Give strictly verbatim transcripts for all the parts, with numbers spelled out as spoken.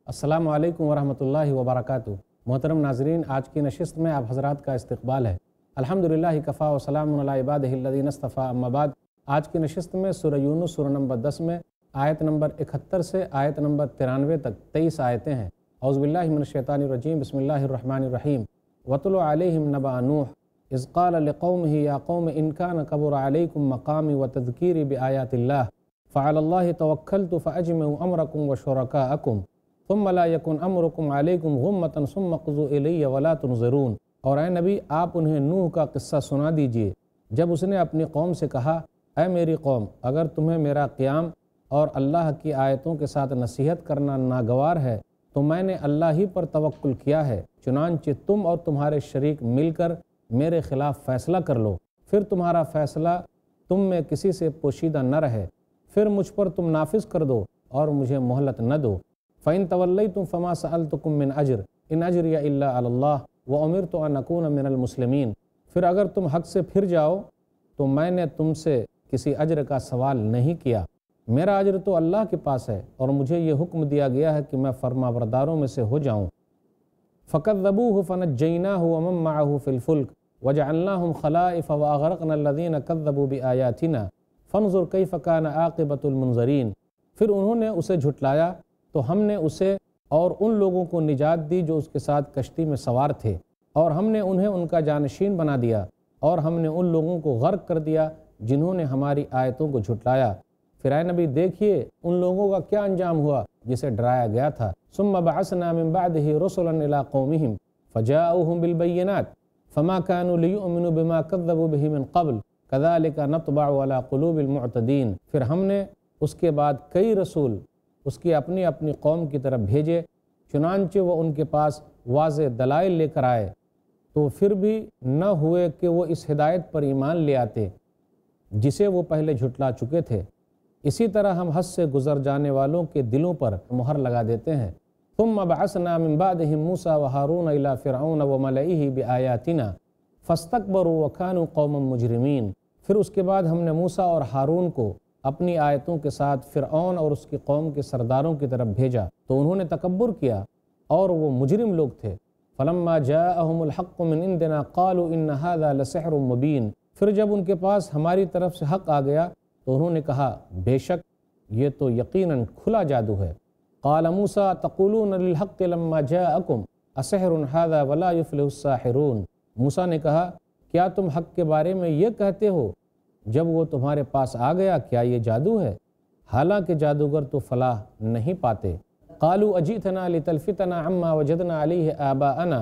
السلام علیکم ورحمۃ اللہ وبرکاتہ۔ محترم ناظرین، آج کی نشست میں آپ حضرات کا استقبال ہے۔ الحمدللہ کفا و سلام علی عبادہ الذین اصطفیٰ، اما بعد۔ آج کی نشست میں سورہ یونس سورہ نمبر دس میں آیت نمبر اکہتر سے آیت نمبر ترانوے تک تیئیس آیتیں ہیں۔ اعوذ باللہ من الشیطان الرجیم، بسم اللہ الرحمن الرحیم۔ وَاتْلُ عَلَيْهِمْ نَبَأَ نُوحٍ إِذْ قَالَ لِقَوْمِهِ يَا قَوْمِ إِنْ كَانَ كَبُرَ عَلَيْكُمْ مَقَامِي وَتَذْكِيرِي بِآيَاتِ اللَّهِ فَعَلَى اللَّهِ تَوَكَّلْتُ فَأَجْمِعُوا أَمْرَكُمْ وَشُرَكَاءَكُمْ ثُمَّ لَا يَكُنْ أَمْرُكُمْ عَلَيْكُمْ غُمَّةً ثُمَّ اقْضُوا إِلَيَّ وَلَا تُنظِرُونَ۔ اور اے نبی، آپ انہیں نوح کا قصہ سنا دیجئے جب اس نے اپنی قوم سے کہا، اے میری قوم، اگر تمہیں میرا قیام اور اللہ کی آیتوں کے ساتھ نصیحت کرنا ناگوار ہے تو میں نے اللہ ہی پر توکل کیا ہے، چنانچہ تم اور تمہارے شریک مل کر میرے خلاف فیصلہ کر لو، پھر تمہارا فیصلہ تم میں کسی سے پوشیدہ نہ رہے، پھر مجھ پر تم نافذ کر دو اور مجھے مہلت نہ دو۔ فَإِن تَوَلَّيْتُمْ فَمَا سَأَلْتُكُم مِّنْ أَجْرٍ إِنْ أَجْرِيَ إِلَّا عَلَى اللَّهِ وَأُمِرْتُ أَنْ أَكُونَ مِنَ الْمُسْلِمِينَ۔ پھر اگر تم حق سے پھر جاؤ تو میں نے تم سے کسی اجر کا سوال نہیں کیا، میرا اجر تو اللہ کے پاس ہے اور مجھے یہ حکم دیا گیا ہے کہ میں فرما برداروں میں سے ہو جاؤں۔ فَكَذَّبُوهُ فَنَجَّيْنَاهُ وَمَن مَّعَهُ فِي الْفُلْكِ وَجَعَلْنَاهُمْ خَلَائِفَ وَأَغْرَقْنَا الَّذِينَ كَذَّبُوا بِآيَاتِنَا فَانظُرْ كَيْفَ كَانَ عَاقِبَةُ الْمُنذَرِينَ۔ پھر انہوں نے اسے جھٹلایا تو ہم نے اسے اور ان لوگوں کو نجات دی جو اس کے ساتھ کشتی میں سوار تھے، اور ہم نے انہیں ان کا جانشین بنا دیا، اور ہم نے ان لوگوں کو غرق کر دیا جنہوں نے ہماری آیتوں کو جھٹلایا۔ پھر اے نبی دیکھیے ان لوگوں کا کیا انجام ہوا جسے ڈرایا گیا تھا۔ ثم بعثنا من بعده رسلا الى قومهم فجاءوهم بالبينات فما كانوا ليؤمنوا بما كذبوا به من قبل كذلك نطبع على قلوب المعتدين۔ پھر ہم نے اس کے بعد کئی رسول اس کی اپنی اپنی قوم کی طرف بھیجے، چنانچہ وہ ان کے پاس واضح دلائل لے کر آئے تو پھر بھی نہ ہوئے کہ وہ اس ہدایت پر ایمان لے آتے جسے وہ پہلے جھٹلا چکے تھے۔ اسی طرح ہم حد سے گزر جانے والوں کے دلوں پر مہر لگا دیتے ہیں۔ ثم بعثنا من بعدهم موسى وهارون الى فرعون وملئه بآياتنا فاستكبروا وكانوا قوما مجرمين۔ پھر اس کے بعد ہم نے موسیٰ اور ہارون کو اپنی آیتوں کے ساتھ فرعون اور اس کی قوم کے سرداروں کی طرف بھیجا تو انہوں نے تکبر کیا اور وہ مجرم لوگ تھے۔ فلما جاءهم الحق من عندنا قالوا ان هذا لسحر مبين۔ پھر جب ان کے پاس ہماری طرف سے حق آ گیا تو انہوں نے کہا، بے شک یہ تو یقیناً کھلا جادو ہے۔ قال موسیٰ تقولون للحق لما جاءكم اسحر هذا ولا يفلح الساحرون۔ موسیٰ نے کہا، کیا تم حق کے بارے میں یہ کہتے ہو جب وہ تمہارے پاس آ گیا کیا یہ جادو ہے؟ حالانکہ جادوگر تو فلاح نہیں پاتے۔ قالوا اجئتنا لتلفتنا عما وجدنا عليه آباءنا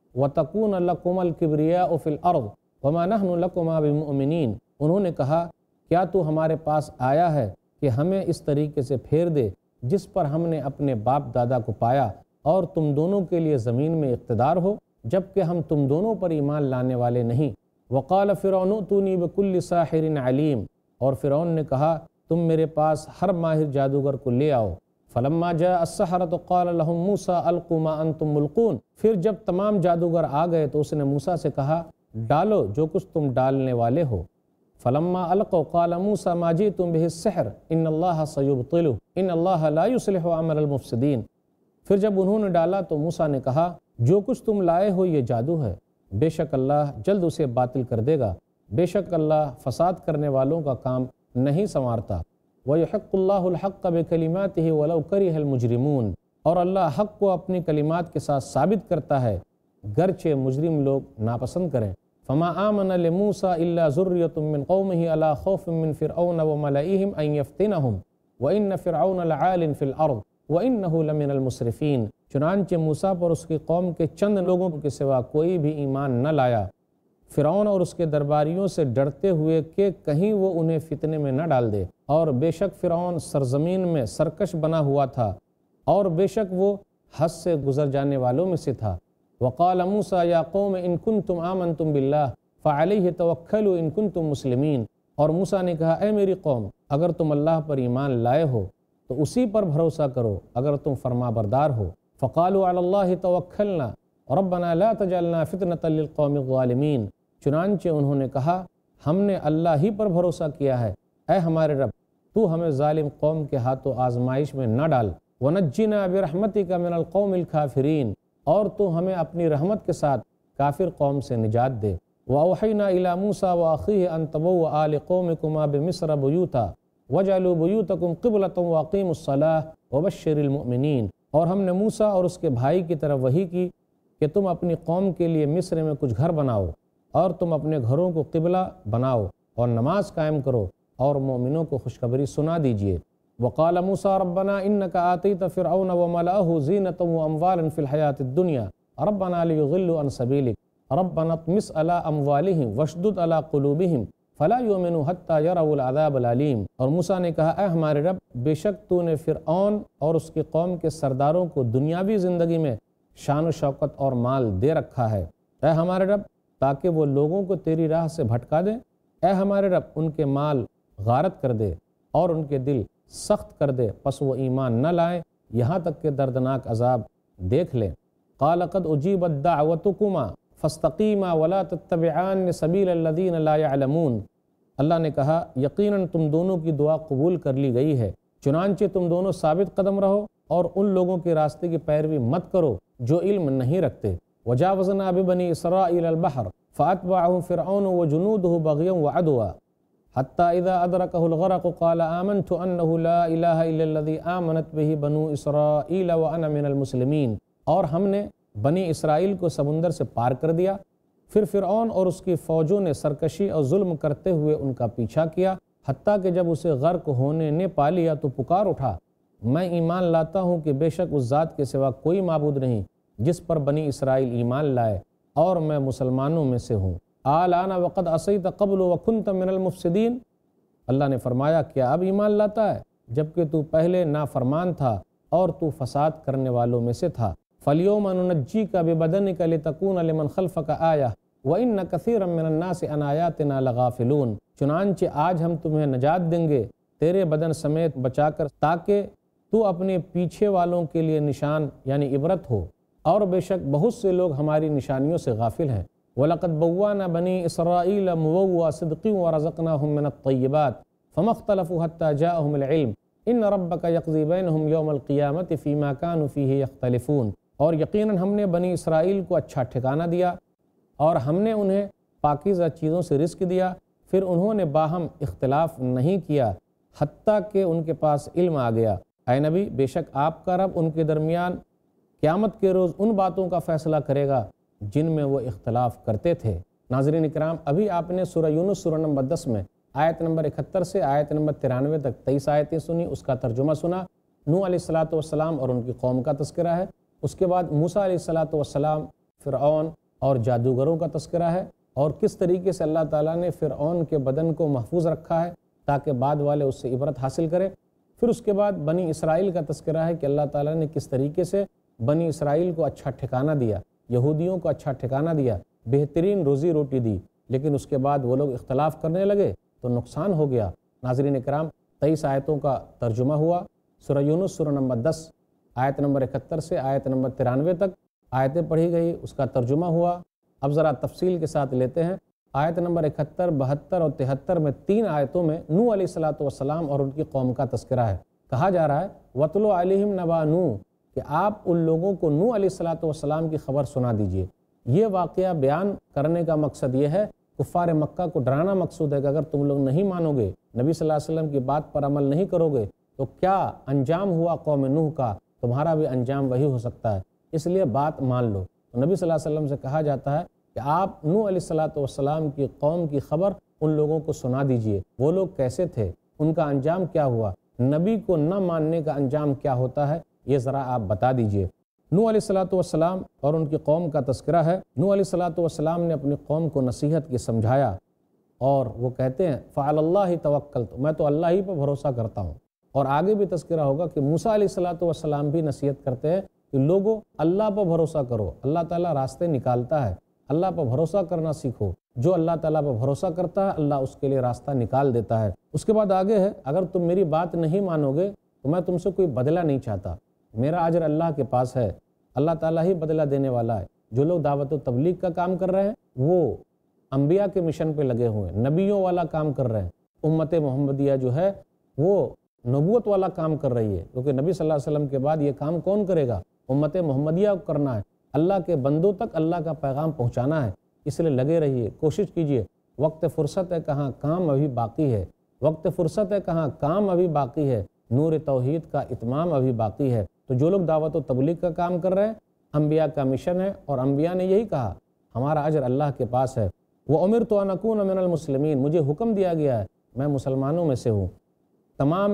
وتكون لكم الكبرياء في الارض وما نحن لكما بمؤمنين۔ انہوں نے کہا، کیا تو ہمارے پاس آیا ہے کہ ہمیں اس طریقے سے پھیر دے جس پر ہم نے اپنے باپ دادا کو پایا، اور تم دونوں کے لیے زمین میں اقتدار ہو جبکہ ہم تم دونوں پر ایمان لانے والے نہیں۔ وقال فرعون ائتونی بکل ساحر علیم۔ اور فرعون نے کہا، تم میرے پاس ہر ماہر جادوگر کو لے آؤ۔ فلما جاء السحرة قال لهم موسى القوا ما انتم ملقون۔ پھر جب تمام جادوگر آ گئے تو اس نے موسیٰ سے کہا، ڈالو جو کچھ تم ڈالنے والے ہو۔ فلما القوا قال موسى ما جئتم به السحر ان الله سيبطله ان الله لا يصلح عمل المفسدين۔ پھر جب انہوں نے ڈالا تو موسیٰ نے کہا، جو کچھ تم لائے ہو یہ جادو ہے، بے شک اللہ جلد اسے باطل کر دے گا، بے شک اللہ فساد کرنے والوں کا کام نہیں سنوارتا۔ وَيُحِقُّ اللَّهُ الْحَقَّ بِكَلِمَاتِهِ وَلَوْ كَرِهَ الْمُجْرِمُونَ۔ اور اللہ حق کو اپنی کلمات کے ساتھ ثابت کرتا ہے گرچہ مجرم لوگ ناپسند کریں۔ فَمَا آمَنَ لِمُوسَىٰ إِلَّا ذُرِّيَّةٌ مِّن قَوْمِهِ عَلَىٰ خَوْفٍ مِّن فِرْعَوْنَ وَمَلَئِهِمْ أَن يَفْتِنَهُمْ وَإِنَّ فِرْعَوْنَ لَعَالٍ فِي الْأَرْضِ وَإِنَّهُ لَمِنَ الْمُسْرِفِينَ۔ چنانچہ موسیٰ پر اس کی قوم کے چند لوگوں کے سوا کوئی بھی ایمان نہ لایا، فرعون اور اس کے درباریوں سے ڈرتے ہوئے کہ کہیں وہ انہیں فتنے میں نہ ڈال دے، اور بے شک فرعون سرزمین میں سرکش بنا ہوا تھا اور بے شک وہ حد سے گزر جانے والوں میں سے تھا۔ وقال موسیٰ یا قوم ان کنتم آمنتم باللہ فعلیہ توکلوا ان کنتم مسلمین۔ اور موسیٰ نے کہا، اے میری قوم، اگر تم اللہ پر ایمان لائے ہو تو اسی پر بھروسہ کرو اگر تم فرما بردار ہو۔ فقالوا علی اللہ توکلنا ربنا لا تجعلنا فتنة للقوم الظالمین۔ چنانچہ انہوں نے کہا، ہم نے اللہ ہی پر بھروسہ کیا ہے، اے ہمارے رب تو ہمیں ظالم قوم کے ہاتھوں آزمائش میں نہ ڈال۔ وَنَجِّنَا بِرَحْمَتِكَ مِنَ الْقَوْمِ الْكَافِرِينَ، اور تو ہمیں اپنی رحمت کے ساتھ کافر قوم سے نجات دے۔ وَأَوْحَيْنَا إِلَىٰ مُوسَىٰ وَأَخِيهِ أَن تَبَوَّآ لِقَوْمِكُمَا بِمِصْرَ بُيُوتًا وَاجْعَلُوا بُيُوتَكُمْ قِبْلَةً وَأَقِیمُوا الصَّلَاةَ وَبَشِّرِ الْمُؤْمِنِينَ، اور ہم نے موسیٰ اور اس کے بھائی کی طرف وحی کی کہ تم اپنی قوم کے لیے مصر میں کچھ گھر بناؤ اور تم اپنے گھروں کو قبلہ بناؤ اور نماز قائم کرو اور مومنوں کو خوشخبری سنا دیجیے۔ وقال موسیٰ ربنا انک آتیت فرعون وملأہ زینۃ واموالا فی الحیاۃ الدنیا ربنا لیضلوا عن سبیلک ربنا اطمس علی اموالہم واشدد علی قلوبہم فلا یؤمنوا حتی یروا العذاب العلیم۔ اور موسیٰ نے کہا، اے ہمارے رب، بے شک تو نے فرعون اور اس کی قوم کے سرداروں کو دنیاوی زندگی میں شان و شوکت اور مال دے رکھا ہے، اے ہمارے رب، تاکہ وہ لوگوں کو تیری راہ سے بھٹکا دیں۔ اے ہمارے رب، ان کے مال غارت کر دے اور ان کے دل سخت کر دے، پس وہ ایمان نہ لائیں یہاں تک کہ دردناک عذاب دیکھ لیں۔ قال قد اجیبت دعوتکما فاستقیما ولا تتبعان سبیل الذین لا یعلمون۔ اللہ نے کہا، یقیناً تم دونوں کی دعا قبول کر لی گئی ہے، چنانچہ تم دونوں ثابت قدم رہو اور ان لوگوں کے راستے کی پیروی مت کرو جو علم نہیں رکھتے۔ وجاوزنا ببنی اسرائیل البحر فاتبعهم فرعون وجنوده بغیا وعدوا حتی اذا ادرکہ الغرق قال آمنت انہ لا الہ الا الذی آمنت بہ بنو اسرائیل وانا من المسلمین۔ اور ہم نے بنی اسرائیل کو سمندر سے پار کر دیا، پھر فرعون اور اس کی فوجوں نے سرکشی اور ظلم کرتے ہوئے ان کا پیچھا کیا، حتیٰ کہ جب اسے غرق ہونے نے پا لیا تو پکار اٹھا، میں ایمان لاتا ہوں کہ بے شک اس ذات کے سوا کوئی معبود نہیں جس پر بنی اسرائیل ایمان لائے، اور میں مسلمانوں میں سے ہوں۔ آلآن وقد عصیت قبل وکنت من المفسدین۔ اللہ نے فرمایا، کیا اب ایمان لاتا ہے جبکہ تو پہلے نافرمان تھا اور تو فساد کرنے والوں میں سے تھا۔ فَالْيَوْمَ نُنَجِّيكَ بِبَدَنِكَ لِتَكُونَ لِمَنْ خَلْفَكَ آیَةً وَإِنَّ كَثِيرًا مِّنَ النَّاسِ عَنْ آیَاتِنَا لَغَافِلُونَ۔ چنانچہ آج ہم تمہیں نجات دیں گے تیرے بدن سمیت بچا کر، تاکہ تو اپنے پیچھے والوں کے لیے نشان یعنی عبرت ہو، اور بے شک بہت سے لوگ ہماری نشانیوں سے غافل ہیں۔ وَلَقَدْ بَوَّأْنَا بَنِي إِسْرَائِيلَ مُبَوَّأَ صِدْقٍ وَرَزَقْنَاهُم مِّنَ الطَّيِّبَاتِ فَمَا اخْتَلَفُوا حَتَّىٰ جَاءَهُمُ الْعِلْمُ إِنَّ رَبَّكَ يَقْضِي بَيْنَهُمْ يَوْمَ الْقِيَامَةِ فِيمَا كَانُوا فِيهِ يَخْتَلِفُونَ۔ اور یقیناً ہم نے بنی اسرائیل کو اچھا ٹھکانہ دیا اور ہم نے انہیں پاکیزہ چیزوں سے رزق دیا، پھر انہوں نے باہم اختلاف نہیں کیا حتیٰ کہ ان کے پاس علم آ گیا۔ اے نبی، بے شک آپ کا رب ان کے درمیان قیامت کے روز ان باتوں کا فیصلہ کرے گا جن میں وہ اختلاف کرتے تھے۔ ناظرین اکرام، ابھی آپ نے سورہ یونس سورہ نمبر دس میں آیت نمبر اکہتر سے آیت نمبر ترانوے تک تیئیس آیتیں سنی، اس کا ترجمہ سنا۔ نوح علیہ الصلاۃ والسلام اور ان کی قوم کا تذکرہ ہے، اس کے بعد موسیٰ علیہ الصلاۃ والسلام، فرعون اور جادوگروں کا تذکرہ ہے، اور کس طریقے سے اللہ تعالیٰ نے فرعون کے بدن کو محفوظ رکھا ہے تاکہ بعد والے اس سے عبرت حاصل کریں۔ پھر اس کے بعد بنی اسرائیل کا تذکرہ ہے کہ اللہ تعالیٰ نے کس طریقے سے بنی اسرائیل کو اچھا ٹھکانہ دیا، یہودیوں کو اچھا ٹھکانہ دیا، بہترین روزی روٹی دی، لیکن اس کے بعد وہ لوگ اختلاف کرنے لگے تو نقصان ہو گیا۔ ناظرین اکرام، تیئیس آیتوں کا ترجمہ ہوا، سورہ یونس سورہ نمبر دس آیت نمبر اکہتر سے آیت نمبر ترانوے تک آیتیں پڑھی گئی، اس کا ترجمہ ہوا۔ اب ذرا تفصیل کے ساتھ لیتے ہیں۔ آیت نمبر اکہتر، بہتر اور تہتر میں تین آیتوں میں نوح علیہ الصلاۃ والسلام اور ان کی قوم کا تذکرہ ہے۔ کہا جا رہا ہے وَاتْلُ عَلَيْهِمْ نَبَأَ نوح، کہ آپ ان لوگوں کو نوح علیہ الصلاۃ والسلام کی خبر سنا دیجئے۔ یہ واقعہ بیان کرنے کا مقصد یہ ہے، کفار مکہ کو ڈرانا مقصود ہے کہ اگر تم لوگ نہیں مانو گے، نبی صلی اللہ علیہ وسلم کی بات پر عمل نہیں کرو گے تو کیا انجام ہوا قوم نوح کا، تمہارا بھی انجام وہی ہو سکتا ہے، اس لیے بات مان لو۔ تو نبی صلی اللہ علیہ وسلم سے کہا جاتا ہے کہ آپ نوح علیہ الصلاۃ والسلام کی قوم کی خبر ان لوگوں کو سنا دیجئے، وہ لوگ کیسے تھے، ان کا انجام کیا ہوا، نبی کو نہ ماننے کا انجام کیا ہوتا ہے، یہ ذرا آپ بتا دیجئے۔ نوح علیہ الصلاۃ والسلام اور ان کی قوم کا تذکرہ ہے۔ نوح علیہ الصلاۃ والسلام نے اپنی قوم کو نصیحت کی سمجھایا، اور وہ کہتے ہیں فعلی اللہ توکلت، میں تو اللہ ہی پر بھروسہ کرتا ہوں۔ اور آگے بھی تذکرہ ہوگا کہ موسیٰ علیہ الصلاۃ والسلام بھی نصیحت کرتے ہیں کہ لوگوں اللہ پر بھروسہ کرو، اللہ تعالیٰ راستے نکالتا ہے، اللہ پر بھروسہ کرنا سیکھو، جو اللہ تعالیٰ پر بھروسہ کرتا ہے اللہ اس کے لیے راستہ نکال دیتا ہے۔ اس کے بعد آگے ہے، اگر تم میری بات نہیں مانو گے تو میں تم سے کوئی بدلہ نہیں چاہتا، میرا اجر اللہ کے پاس ہے، اللہ تعالیٰ ہی بدلہ دینے والا ہے۔ جو لوگ دعوت و تبلیغ کا کام کر رہے ہیں وہ انبیاء کے مشن پہ لگے ہوئے ہیں، نبیوں والا کام کر رہے ہیں۔ امت محمدیہ جو ہے وہ نبوت والا کام کر رہی ہے، کیونکہ نبی صلی اللہ علیہ وسلم کے بعد یہ کام کون کرے گا؟ امت محمدیہ کو کرنا ہے، اللہ کے بندوں تک اللہ کا پیغام پہنچانا ہے۔ اس لیے لگے رہیے، کوشش کیجئے۔ وقت فرصت ہے کہاں، کام ابھی باقی ہے۔ وقت فرصت ہے کہاں، کام ابھی باقی ہے۔ نور توحید کا اتمام ابھی باقی ہے۔ تو جو لوگ دعوت و تبلیغ کا کام کر رہے ہیں، انبیاء کا مشن ہے، اور انبیاء نے یہی کہا ہمارا اجر اللہ کے پاس ہے۔ وَأُمِرْتُ أَنْ أَكُونَ مِنَ الْمُسْلِمِينَ، مجھے حکم دیا گیا ہے میں مسلمانوں میں سے ہوں۔ تمام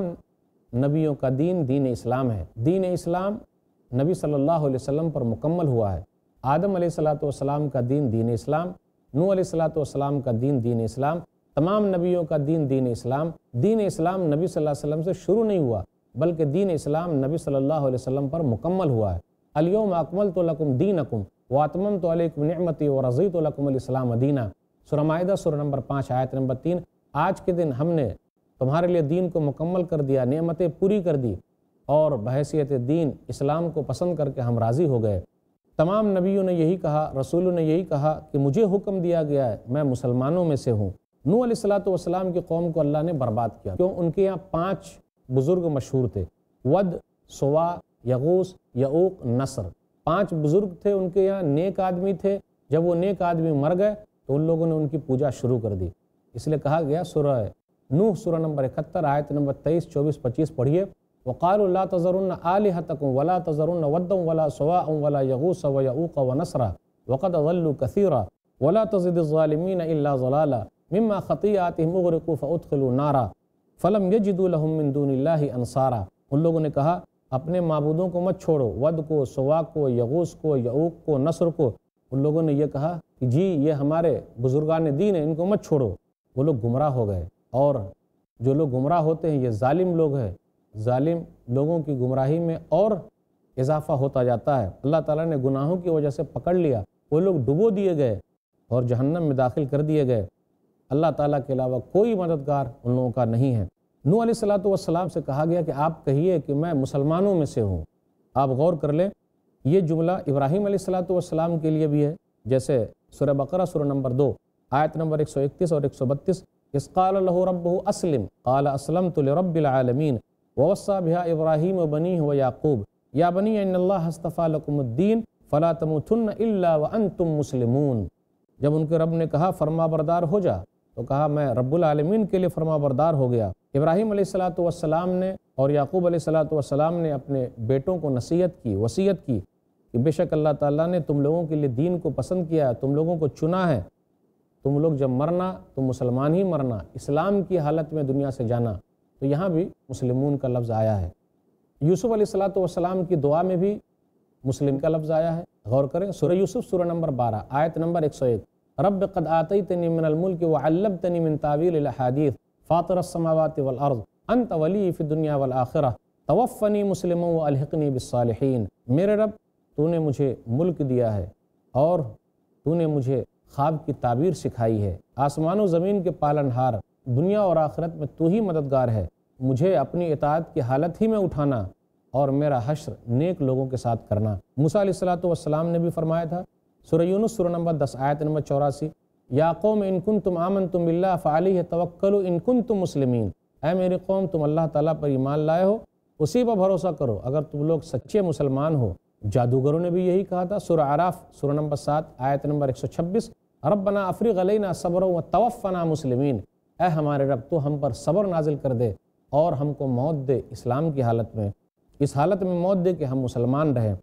نبیوں کا دین دین اسلام ہے۔ دین اسلام نبی صلی اللہ علیہ وسلم پر مکمل ہوا ہے۔ آدم علیہ الصلوۃ والسلام کا دین دین اسلام، نوح علیہ الصلوۃ والسلام کا دین دین اسلام، تمام نبیوں کا دین دین اسلام۔ دین اسلام نبی صلی اللہ علیہ وسلم سے شروع نہیں ہوا، بلکہ دین اسلام نبی صلی اللہ علیہ وسلم پر مکمل ہوا ہے۔ الیوم اکملت لکم دینکم واتممت علیکم نعمتی ورضیت لکم الاسلام دینا۔ سورہ مائدہ سورہ نمبر پانچ آیت نمبر تین۔ آج کے دن ہم نے تمہارے لیے دین کو مکمل کر دیا، نعمتیں پوری کر دی، اور بحیثیت دین اسلام کو پسند کر کے ہم راضی ہو گئے۔ تمام نبیوں نے یہی کہا، رسولوں نے یہی کہا کہ مجھے حکم دیا گیا ہے میں مسلمانوں میں سے ہوں۔ نوح علیہ الصلوۃ والسلام کی قوم کو اللہ نے برباد کیا، کیوں؟ ان کے یہاں پانچ بزرگ مشہور تھے، ود، سوا، یغوث، یعوق، نصر۔ پانچ بزرگ تھے ان کے یہاں، نیک آدمی تھے۔ جب وہ نیک آدمی مر گئے تو ان لوگوں نے ان کی پوجا شروع کر دی۔ اس لیے کہا گیا سورہ نوح سورہ نمبر اکہتر آیت نمبر تیئیس چوبیس پچیس پڑھیے۔ وقالوا لا تذرن آلهتكم ولا تذرن ودا ولا سواع ولا يغوث ويعوق ونسرا وقد ضلوا كثيرا ولا تزد الظالمين الا ضلالا مما خطيئاتهم اغرقوا فادخلوا نارا فلم يجدوا لهم من دون الله انصارا۔ ان لوگوں نے کہا اپنے معبودوں کو مت چھوڑو، ود کو، سوا کو، یغوث کو، یعوق کو، نصر کو۔ ان لوگوں نے یہ کہا کہ جی یہ ہمارے بزرگان دین ہیں، ان کو مت چھوڑو۔ وہ لوگ گمراہ ہو گئے، اور جو لوگ گمراہ ہوتے ہیں یہ ظالم لوگ ہیں۔ ظالم لوگوں کی گمراہی میں اور اضافہ ہوتا جاتا ہے۔ اللہ تعالیٰ نے گناہوں کی وجہ سے پکڑ لیا، وہ لوگ ڈبو دیے گئے اور جہنم میں داخل کر دیے گئے۔ اللہ تعالیٰ کے علاوہ کوئی مددگار ان لوگوں کا نہیں ہے۔ نوح علیہ الصلوۃ والسلام سے کہا گیا کہ آپ کہیے کہ میں مسلمانوں میں سے ہوں۔ آپ غور کر لیں، یہ جملہ ابراہیم علیہ الصلوۃ والسلام کے لیے بھی ہے، جیسے سورہ بقرہ سورہ نمبر دو آیت نمبر ایک سو اکتیس اور ایک سو بتیس۔ اذ قال له ربه اسلم قال اسلمت لرب العالمین ووصى بها ابراہیم وبنیہ ویعقوب یا بنی ان اللہ اصطفى لكم الدین فلا تموتن الا وانتم مسلمون۔ جب ان کے رب نے کہا فرما بردار ہو جا، تو کہا میں رب العالمین کے لیے فرما بردار ہو گیا۔ ابراہیم علیہ الصلوۃ والسلام نے اور یعقوب علیہ الصلوۃ والسلام نے اپنے بیٹوں کو نصیحت کی، وصیت کی کہ بے شک اللہ تعالیٰ نے تم لوگوں کے لیے دین کو پسند کیا ہے، تم لوگوں کو چنا ہے، تم لوگ جب مرنا تو مسلمان ہی مرنا، اسلام کی حالت میں دنیا سے جانا۔ تو یہاں بھی مسلمون کا لفظ آیا ہے۔ یوسف علیہ الصلوۃ والسلام کی دعا میں بھی مسلم کا لفظ آیا ہے۔ غور کریں، سورہ یوسف سورہ نمبر بارہ آیت نمبر ایک سو ایک۔ رب قد آتیتنی من الملک وعلمتنی من تعویل الاحادیث فاطر السماوات والارض انت ولی فی الدنیا والآخرہ توفنی مسلما والحقنی بالصالحین۔ میرے رب تو نے مجھے ملک دیا ہے اور تو نے مجھے خواب کی تعبیر سکھائی ہے۔ آسمان و زمین کے پالنہار، دنیا اور آخرت میں تو ہی مددگار ہے۔ مجھے اپنی اطاعت کی حالت ہی میں اٹھانا اور میرا حشر نیک لوگوں کے ساتھ کرنا۔ موسیٰ علیہ الصلوۃ والسلام نے بھی فرمایا تھا، سورہ یونس سورہ نمبر دس آیت نمبر چوراسی، یا قوم ان کنتم آمنتم باللہ فعلیہ توکلوا ان کنتم مسلمین۔ اے میری قوم، تم اللہ تعالیٰ پر ایمان لائے ہو، اسی پر بھروسہ کرو اگر تم لوگ سچے مسلمان ہو۔ جادوگروں نے بھی یہی کہا تھا، سورہ اعراف سورہ نمبر سات آیت نمبر ایک سو چھبیس، ربنا افرغ علینا صبرا وتوفنا مسلمین۔ اے ہمارے رب تو ہم پر صبر نازل کر دے اور ہم کو موت دے اسلام کی حالت میں، اس حالت میں موت دے کہ ہم مسلمان رہیں۔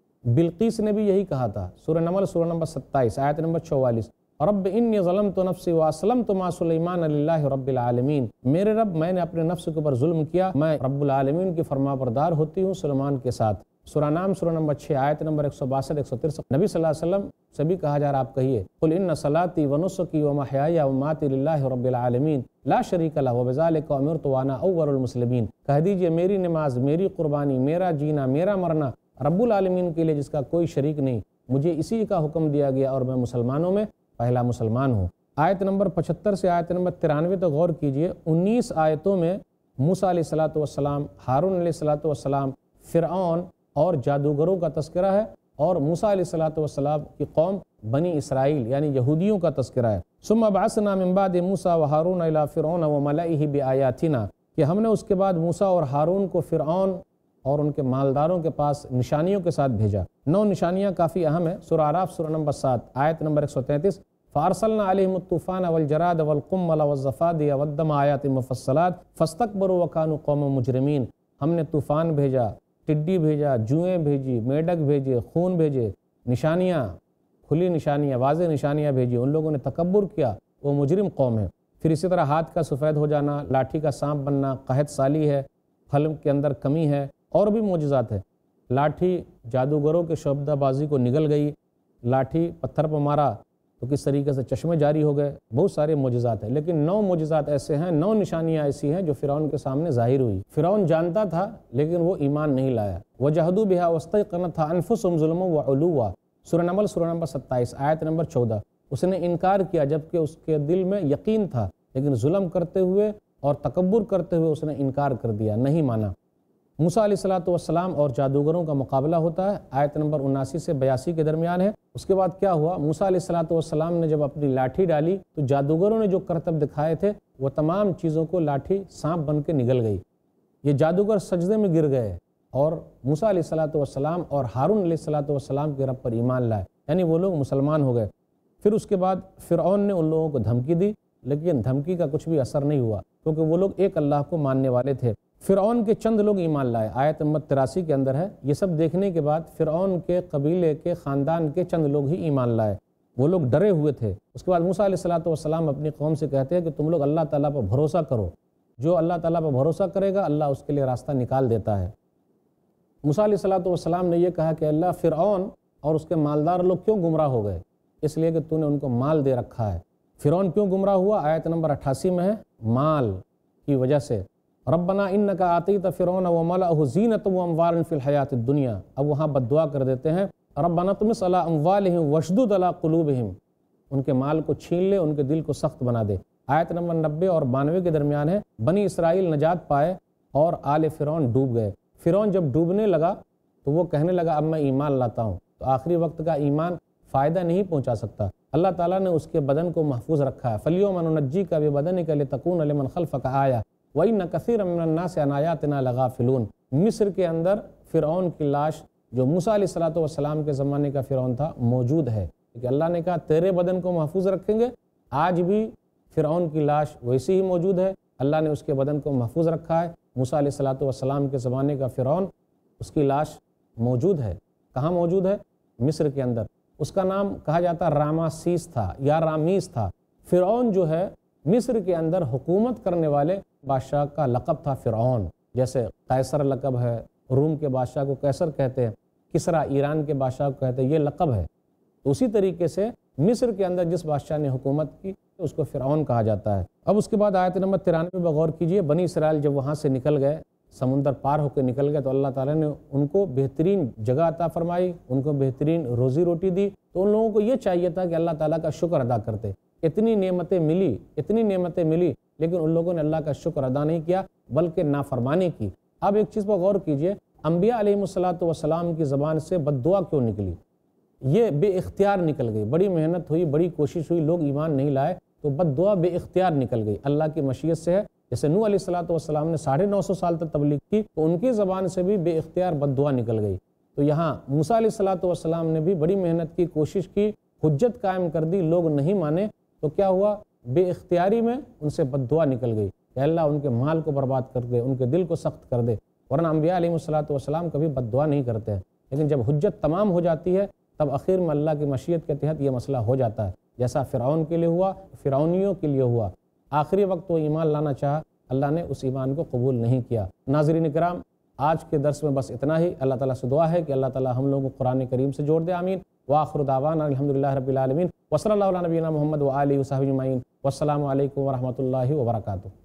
بلقیس نے بھی یہی کہا تھا، سورہ نمل سورہ نمبر ستائیس آیت نمبر چوالیس، رب انی ظلمت نفسی واسلمت مع سلیمان للہ رب العالمین۔ میرے رب میں نے اپنے نفس کے اوپر ظلم کیا، میں رب العالمین کی فرما بردار ہوتی ہوں سلیمان کے ساتھ۔ سورہ نام سورہ نمبر چھ آیت نمبر ایک سو باسٹھ ایک سو ترسٹھ۔ نبی صلی اللہ علیہ وسلم سے بھی کہا جا رہا، آپ کہیے قل ان صلاتی ونسکی ومحیای ومماتی للہ رب العالمین لا شریک لہ وبذلک امرت وانا اول المسلمین۔ کہہ دیجئے میری نماز، میری قربانی، میرا جینا، میرا مرنا رب العالمین کے لیے جس کا کوئی شریک نہیں، مجھے اسی کا حکم دیا گیا اور میں مسلمانوں میں پہلا مسلمان ہوں۔ آیت نمبر پچہتر سے آیت نمبر ترانوے تک غور کیجئے، انیس آیتوں میں موسیٰ علیہ الصلوۃ والسلام، ہارون علیہ الصلوۃ والسلام، فرعون اور جادوگروں کا تذکرہ ہے، اور موسیٰ علیہ الصلوۃ والسلام کی قوم بنی اسرائیل یعنی یہودیوں کا تذکرہ ہے۔ ثم بعثنا من بعد موسیٰ وہارون الی فرعون وملئہ بآیاتنا، کہ ہم نے اس کے بعد موسیٰ اور ہارون کو فرعون اور ان کے مالداروں کے پاس نشانیوں کے ساتھ بھیجا۔ نو نشانیاں کافی اہم ہیں۔ سورہ اعراف سورہ نمبر سات آیت نمبر ایک سو تینتیس، فَأَرْسَلْنَا عَلَيْهِمُ الطُّوفَانَ وَالْجَرَادَ وَالْقُمَّلَ وَالضَّفَادِيَ وَالدَّمَ آيَاتٍ مُفَصَّلَاتٍ فَاسْتَكْبَرُوا وَكَانُوا قَوْمًا مُجْرِمِينَ۔ ہم نے طوفان بھیجا، ٹڈی بھیجا، جوئیں بھیجی، میڈک بھیجے، خون بھیجے، نشانیاں، کھلی نشانیاں، واضح نشانیاں بھیجی۔ ان لوگوں نے تکبر کیا، وہ مجرم قوم ہے۔ پھر اسی طرح ہاتھ کا سفید ہو جانا، لاٹھی کا سانپ بننا، قحط سالی ہے، پھل کے اندر کمی ہے، اور بھی معجزات ہے۔ لاٹھی جادوگروں کے شعبدہ بازی کو نگل گئی، لاٹھی پتھر پر مارا تو کس طریقے سے چشمے جاری ہو گئے، بہت سارے معجزات ہیں۔ لیکن نو معجزات ایسے ہیں، نو نشانیاں ایسی ہیں جو فرعون کے سامنے ظاہر ہوئی۔ فرعون جانتا تھا لیکن وہ ایمان نہیں لایا۔ وَجَحَدُوا بِهَا وَاسْتَيْقَنَتْهَا أَنفُسُهُمْ ظُلْمًا وَعُلُوًّا، سورہ نمل سورہ نمبر ستائیس آیت نمبر چودہ۔ اس نے انکار کیا جبکہ اس کے دل میں یقین تھا، لیکن ظلم کرتے ہوئے اور تکبر کرتے ہوئے اس نے انکار کر دیا، نہیں مانا۔ موسیٰ علیہ الصلوۃ والسلام اور جادوگروں کا مقابلہ ہوتا ہے، آیت نمبر اناسی سے بیاسی کے درمیان ہے۔ اس کے بعد کیا ہوا؟ موسیٰ علیہ الصلوۃ والسلام نے جب اپنی لاٹھی ڈالی تو جادوگروں نے جو کرتب دکھائے تھے وہ تمام چیزوں کو لاٹھی سانپ بن کے نگل گئی۔ یہ جادوگر سجدے میں گر گئے اور موسیٰ علیہ الصلوۃ والسلام اور ہارون علیہ الصلوۃ والسلام کے رب پر ایمان لائے، یعنی وہ لوگ مسلمان ہو گئے۔ پھر اس کے بعد فرعون نے ان لوگوں کو دھمکی دی، لیکن دھمکی کا کچھ بھی اثر نہیں ہوا کیونکہ وہ لوگ ایک اللہ کو ماننے والے تھے۔ فرعون کے چند لوگ ایمان لائے، آیت نمبر تراسی کے اندر ہے۔ یہ سب دیکھنے کے بعد فرعون کے قبیلے کے خاندان کے چند لوگ ہی ایمان لائے، وہ لوگ ڈرے ہوئے تھے۔ اس کے بعد موسیٰ علیہ الصلوۃ والسلام اپنی قوم سے کہتے ہیں کہ تم لوگ اللہ تعالیٰ پر بھروسہ کرو، جو اللہ تعالیٰ پر بھروسہ کرے گا اللہ اس کے لیے راستہ نکال دیتا ہے۔ موسیٰ علیہ الصلوۃ والسلام نے یہ کہا کہ اللہ، فرعون اور اس کے مالدار لوگ کیوں گمراہ ہو گئے؟ اس لیے کہ تو نے ان کو مال دے رکھا ہے۔ فرعون کیوں گمراہ ہوا؟ آیت نمبر اٹھاسی میں ہے، مال کی وجہ سے۔ ربنا انک آتیت فرعون وملأہ زینۃ واموالا فی الحیاۃ الدنیا۔ اب وہاں بد دعا کر دیتے ہیں، ربنا اطمس علی اموالہم واشدد علی قلوبہم، ان کے مال کو چھین لے، ان کے دل کو سخت بنا دے۔ آیت نمبر نبے اور بانوے کے درمیان ہے، بنی اسرائیل نجات پائے اور آل فرعون ڈوب گئے۔ فرعون جب ڈوبنے لگا تو وہ کہنے لگا اب میں ایمان لاتا ہوں، تو آخری وقت کا ایمان فائدہ نہیں پہنچا سکتا۔ اللہ تعالیٰ نے اس کے بدن کو محفوظ رکھا ہے، فَالْيَوْمَ نُنَجِّيكَ بِبَدَنِكَ لِتَكُونَ لِمَنْ خَلْفَكَ آیَةً وَإِنَّ كَثِيرًا مِنَ النَّاسِ عَنْ آیَاتِنَا لَغَافِلُونَ۔ مصر کے اندر فرعون کی لاش جو موسیٰ علیہ الصلوۃ والسلام کے زمانے کا فرعون تھا موجود ہے، کہ اللہ نے کہا تیرے بدن کو محفوظ رکھیں گے۔ آج بھی فرعون کی لاش ویسی ہی موجود ہے، اللہ نے اس کے بدن کو محفوظ رکھا ہے۔ موسیٰ علیہ الصلوۃ والسلام کے زمانے کا فرعون، اس کی لاش موجود ہے۔ کہاں موجود ہے؟ مصر کے اندر۔ اس کا نام کہا جاتا راماسیس تھا یا رامیس تھا۔ فرعون جو ہے مصر کے اندر حکومت کرنے والے بادشاہ کا لقب تھا فرعون، جیسے قیصر لقب ہے، روم کے بادشاہ کو قیصر کہتے ہیں، کسرا ایران کے بادشاہ کو کہتے ہیں، یہ لقب ہے۔ تو اسی طریقے سے مصر کے اندر جس بادشاہ نے حکومت کی اس کو فرعون کہا جاتا ہے۔ اب اس کے بعد آیت نمبر ترانوے پر غور کیجئے، بنی اسرائیل جب وہاں سے نکل گئے، سمندر پار ہو کے نکل گئے، تو اللہ تعالیٰ نے ان کو بہترین جگہ عطا فرمائی، ان کو بہترین روزی روٹی دی۔ تو ان لوگوں کو یہ چاہیے تھا کہ اللہ تعالیٰ کا شکر ادا کرتے۔ اتنی نعمتیں ملی اتنی نعمتیں ملی لیکن ان لوگوں نے اللہ کا شکر ادا نہیں کیا بلکہ نافرمانی کی۔ اب ایک چیز پر غور کیجئے، انبیاء علیہ الصلوۃ والسلام کی زبان سے بد دعا کیوں نکلی؟ یہ بے اختیار نکل گئی، بڑی محنت ہوئی، بڑی کوشش ہوئی، لوگ ایمان نہیں لائے تو بد دعا بے اختیار نکل گئی، اللہ کی مشیت سے ہے۔ جیسے نوح علیہ الصلوۃ والسلام نے ساڑھے نو سو سال تک تبلیغ کی تو ان کی زبان سے بھی بے اختیار بد دعا نکل گئی۔ تو یہاں موسیٰ علیہ الصلوۃ والسلام نے بھی بڑی محنت کی، کوشش کی، حجت قائم کر دی، لوگ نہیں مانے تو کیا ہوا؟ بے اختیاری میں ان سے بد دعا نکل گئی کہ اللہ ان کے مال کو برباد کر دے، ان کے دل کو سخت کر دے۔ ورنہ انبیاء علیہ الصلوۃ والسلام کبھی بد دعا نہیں کرتے ہیں، لیکن جب حجت تمام ہو جاتی ہے تب آخر میں اللہ کی مشیت کے تحت یہ مسئلہ ہو جاتا ہے، جیسا فرعون کے لیے ہوا، فرعونیوں کے لیے ہوا۔ آخری وقت وہ ایمان لانا چاہا، اللہ نے اس ایمان کو قبول نہیں کیا۔ ناظرین کرام، آج کے درس میں بس اتنا ہی۔ اللہ تعالیٰ سے دعا ہے کہ اللہ تعالیٰ ہم لوگوں کو قرآن کریم سے جوڑ دے، آمین۔ وآخر دعوانا الحمدللہ رب العالمین، وصلی اللہ علی نبینا محمد وآلہ وصحبہ اجمعین، والسلام علیکم ورحمۃ اللہ وبرکاتہ۔